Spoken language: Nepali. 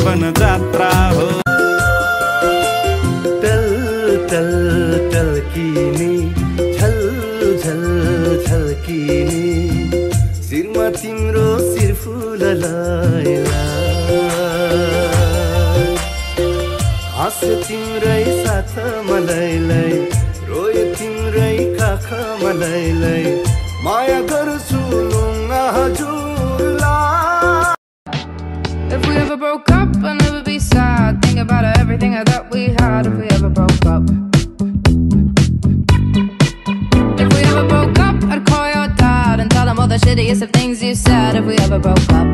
जीवन जात्रा हो। टल टल टल्किने झल झल झल्किने शिरमा तिम्रो शिरफुल हाँस तिम्रै साथ मलाई तिम्रै काख मलाई माया गर्छु लुङ्गा हजुरलाई। If we ever broke up, I'd never be sad. Think about everything I thought we had. If we ever broke up. If we ever broke up, I'd call your dad and tell him all the shittiest of things you said. If we ever broke up.